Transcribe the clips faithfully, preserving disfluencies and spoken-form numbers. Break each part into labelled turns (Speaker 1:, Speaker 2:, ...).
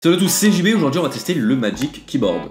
Speaker 1: Salut à tous, c'est J B, aujourd'hui on va tester le Magic Keyboard.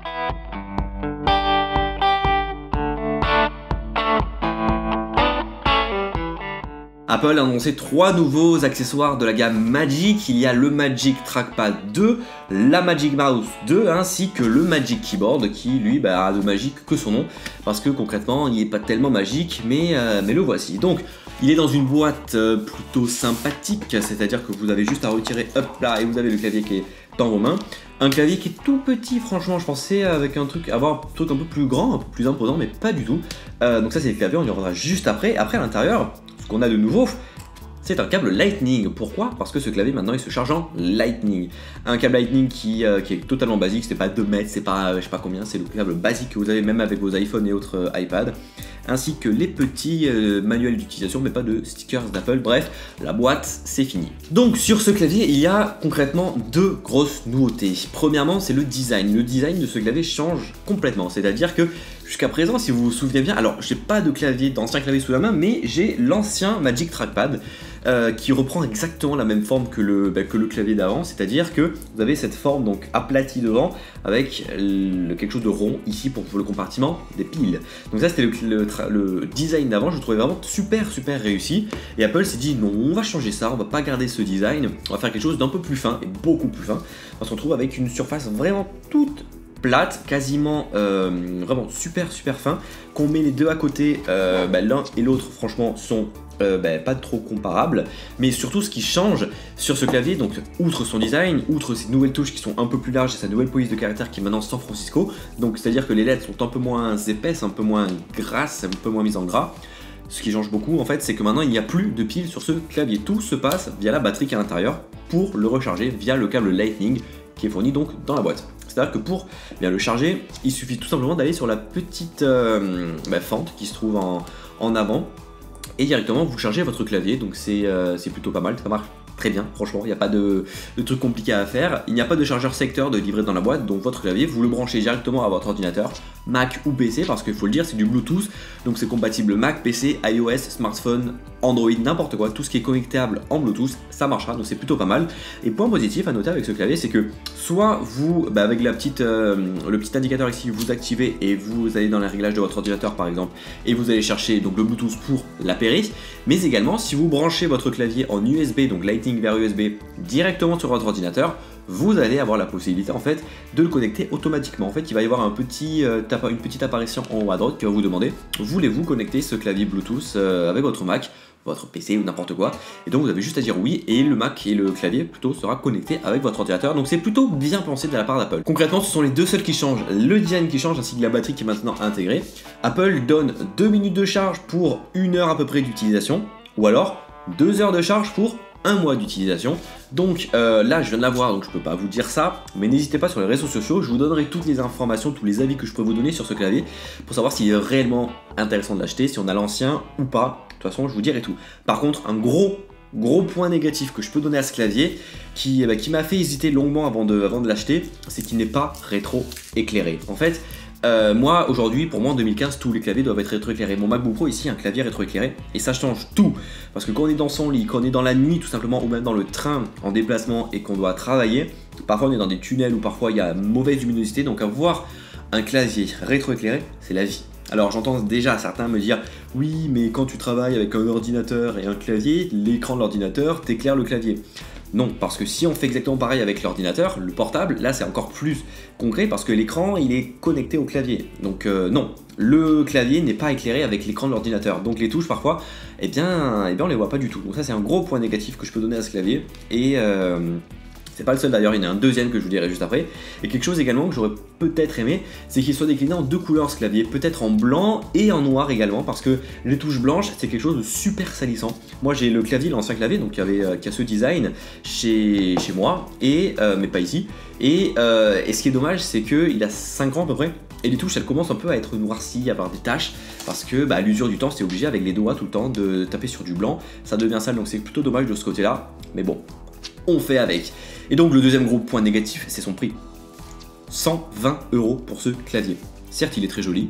Speaker 1: Apple a annoncé trois nouveaux accessoires de la gamme Magic. Il y a le Magic Trackpad deux, la Magic Mouse deux, ainsi que le Magic Keyboard qui lui bah, a de magique que son nom, parce que concrètement il n'est pas tellement magique, mais, euh, mais le voici. Donc il est dans une boîte euh, plutôt sympathique, c'est-à-dire que vous avez juste à retirer hop là et vous avez le clavier qui est dans vos mains. Un clavier qui est tout petit, franchement je pensais avec un truc, avoir un truc un peu plus grand, un peu plus imposant, mais pas du tout. Euh, donc ça c'est le clavier, on y reviendra juste après. Après à l'intérieur, ce qu'on a de nouveau, c'est un câble Lightning. Pourquoi? Parce que ce clavier maintenant il se charge en Lightning. Un câble Lightning qui, euh, qui est totalement basique, c'est pas deux mètres, c'est pas euh, je sais pas combien, c'est le câble basique que vous avez même avec vos iPhones et autres euh, iPads, ainsi que les petits euh, manuels d'utilisation, mais pas de stickers d'Apple. Bref, la boîte c'est fini. Donc sur ce clavier il y a concrètement deux grosses nouveautés. Premièrement c'est le design. Le design de ce clavier change complètement, c'est-à-dire que jusqu'à présent, si vous vous souvenez bien, alors j'ai pas de clavier, d'ancien clavier sous la main, mais j'ai l'ancien Magic Trackpad euh, qui reprend exactement la même forme que le, bah, que le clavier d'avant, c'est-à-dire que vous avez cette forme donc aplatie devant avec le, quelque chose de rond ici pour, pour le compartiment des piles. Donc ça c'était le, le, le design d'avant, je le trouvais vraiment super super réussi, et Apple s'est dit non, on va changer ça, on va pas garder ce design, on va faire quelque chose d'un peu plus fin et beaucoup plus fin, on se retrouve avec une surface vraiment toute plate, quasiment euh, vraiment super super fin. Qu'on met les deux à côté, euh, bah, l'un et l'autre franchement sont euh, bah, pas trop comparables, mais surtout ce qui change sur ce clavier, donc outre son design, outre ses nouvelles touches qui sont un peu plus larges et sa nouvelle police de caractère qui est maintenant San Francisco, donc c'est à dire que les lettres sont un peu moins épaisses, un peu moins grasses, un peu moins mises en gras. Ce qui change beaucoup en fait, c'est que maintenant il n'y a plus de piles sur ce clavier, tout se passe via la batterie qui est à l'intérieur pour le recharger via le câble Lightning qui est fourni donc dans la boîte. C'est-à-dire que pour bien le charger, il suffit tout simplement d'aller sur la petite euh, bah, fente qui se trouve en, en avant et directement vous chargez votre clavier, donc c'est euh, plutôt pas mal, ça marche très bien, franchement, il n'y a pas de, de truc compliqué à faire. Il n'y a pas de chargeur secteur de livré dans la boîte, donc votre clavier, vous le branchez directement à votre ordinateur, Mac ou P C, parce qu'il faut le dire, c'est du Bluetooth, donc c'est compatible Mac, P C, iOS, smartphone, Android, n'importe quoi, tout ce qui est connectable en Bluetooth, ça marchera, donc c'est plutôt pas mal. Et point positif à noter avec ce clavier, c'est que soit vous, bah avec la petite, euh, le petit indicateur ici, vous activez et vous allez dans les réglages de votre ordinateur par exemple, et vous allez chercher donc le Bluetooth pour l'appairer, mais également si vous branchez votre clavier en U S B, donc Lightning vers U S B, directement sur votre ordinateur, vous allez avoir la possibilité en fait de le connecter automatiquement. En fait, il va y avoir un petit, euh, une petite apparition en haut à droite qui va vous demander voulez-vous connecter ce clavier Bluetooth euh, avec votre Mac, votre P C ou n'importe quoi, et donc vous avez juste à dire oui et le Mac et le clavier plutôt sera connecté avec votre ordinateur, donc c'est plutôt bien pensé de la part d'Apple. Concrètement ce sont les deux seuls qui changent, le design qui change ainsi que la batterie qui est maintenant intégrée. Apple donne deux minutes de charge pour une heure à peu près d'utilisation, ou alors deux heures de charge pour un mois d'utilisation. Donc euh, là je viens de l'avoir, donc je peux pas vous dire ça, mais n'hésitez pas sur les réseaux sociaux, je vous donnerai toutes les informations, tous les avis que je peux vous donner sur ce clavier pour savoir s'il est réellement intéressant de l'acheter, si on a l'ancien ou pas. De toute façon je vous dirai tout. Par contre un gros gros point négatif que je peux donner à ce clavier qui, bah, qui m'a fait hésiter longuement avant de, avant de l'acheter, c'est qu'il n'est pas rétro éclairé. En fait Euh, moi aujourd'hui, pour moi en deux mille quinze, tous les claviers doivent être rétroéclairés. Mon MacBook Pro ici, un clavier rétroéclairé, et ça change tout. Parce que quand on est dans son lit, quand on est dans la nuit tout simplement, ou même dans le train en déplacement et qu'on doit travailler, parfois on est dans des tunnels où parfois il y a mauvaise luminosité, donc avoir un clavier rétroéclairé, c'est la vie. Alors j'entends déjà certains me dire oui mais quand tu travailles avec un ordinateur et un clavier, l'écran de l'ordinateur t'éclaire le clavier. Non, parce que si on fait exactement pareil avec l'ordinateur, le portable, là c'est encore plus concret parce que l'écran il est connecté au clavier. Donc euh, non, le clavier n'est pas éclairé avec l'écran de l'ordinateur. Donc les touches parfois, eh bien, eh bien on les voit pas du tout. Donc ça c'est un gros point négatif que je peux donner à ce clavier. Et euh, c'est pas le seul d'ailleurs, il y en a un deuxième que je vous dirai juste après. Et quelque chose également que j'aurais peut-être aimé, c'est qu'il soit décliné en deux couleurs ce clavier, peut-être en blanc et en noir également, parce que les touches blanches c'est quelque chose de super salissant. Moi j'ai le clavier, l'ancien clavier, donc qui, avait, euh, qui a ce design chez, chez moi, et, euh, mais pas ici. Et, euh, et ce qui est dommage c'est qu'il a cinq ans à peu près, et les touches elles commencent un peu à être noircies, à avoir des taches, parce que bah, à l'usure du temps c'est obligé avec les doigts tout le temps de taper sur du blanc, ça devient sale, donc c'est plutôt dommage de ce côté là, mais bon, on fait avec. Et donc le deuxième gros point négatif c'est son prix, cent vingt euros pour ce clavier. Certes il est très joli,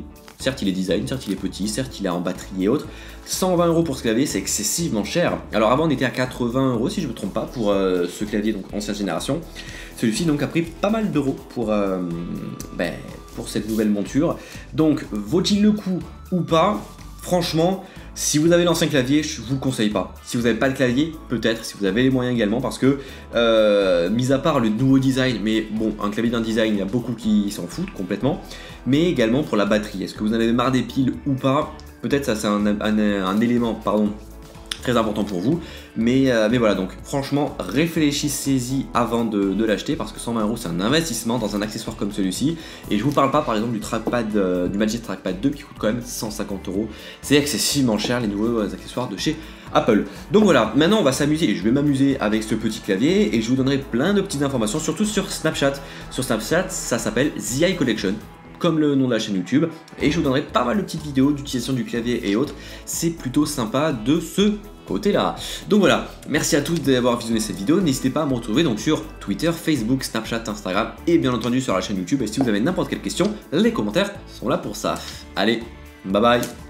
Speaker 1: Certes, il est design, certes, il est petit, certes, il est en batterie et autres. cent vingt euros pour ce clavier, c'est excessivement cher. Alors avant, on était à quatre-vingts euros, si je ne me trompe pas, pour euh, ce clavier, donc ancienne génération. Celui-ci, donc, a pris pas mal d'euros pour, euh, ben, pour cette nouvelle monture. Donc, vaut-il le coup ou pas? Franchement, si vous avez l'ancien clavier, je vous le conseille pas. Si vous n'avez pas le clavier, peut-être, si vous avez les moyens également, parce que, euh, mis à part le nouveau design, mais bon, un clavier d'un design, il y a beaucoup qui s'en foutent complètement, mais également pour la batterie. Est-ce que vous en avez marre des piles ou pas? Peut-être ça c'est un, un, un élément, pardon, très important pour vous, mais, euh, mais voilà, donc franchement réfléchissez-y avant de, de l'acheter, parce que cent vingt euros c'est un investissement dans un accessoire comme celui-ci, et je vous parle pas par exemple du trackpad, euh, du Magic Trackpad deux qui coûte quand même cent cinquante euros, c'est excessivement cher les nouveaux accessoires de chez Apple. Donc voilà, maintenant on va s'amuser, et je vais m'amuser avec ce petit clavier, et je vous donnerai plein de petites informations, surtout sur Snapchat. Sur Snapchat, ça s'appelle The Eye Collection, comme le nom de la chaîne YouTube, et je vous donnerai pas mal de petites vidéos d'utilisation du clavier et autres. C'est plutôt sympa de ce côté là. Donc voilà, merci à tous d'avoir visionné cette vidéo. N'hésitez pas à me retrouver donc sur Twitter, Facebook, Snapchat, Instagram et bien entendu sur la chaîne YouTube. Et si vous avez n'importe quelle question, les commentaires sont là pour ça. Allez, bye bye.